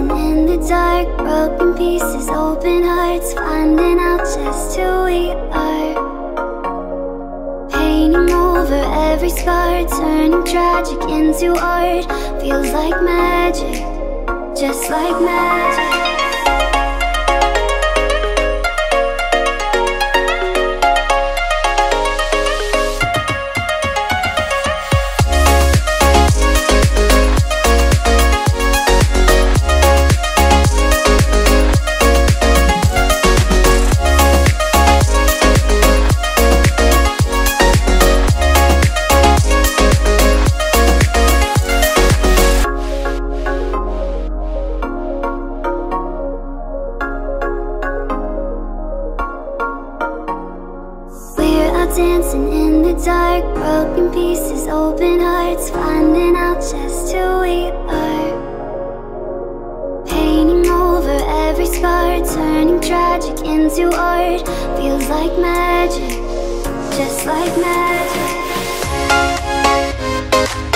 dancing in the dark, broken pieces, open hearts, finding out just who we are. Painting over every scar, turning tragic into art. Feels like magic, just like magic. Dancing in the dark, broken pieces, open hearts, finding out just who we are. Painting over every scar, turning tragic into art. Feels like magic, just like magic.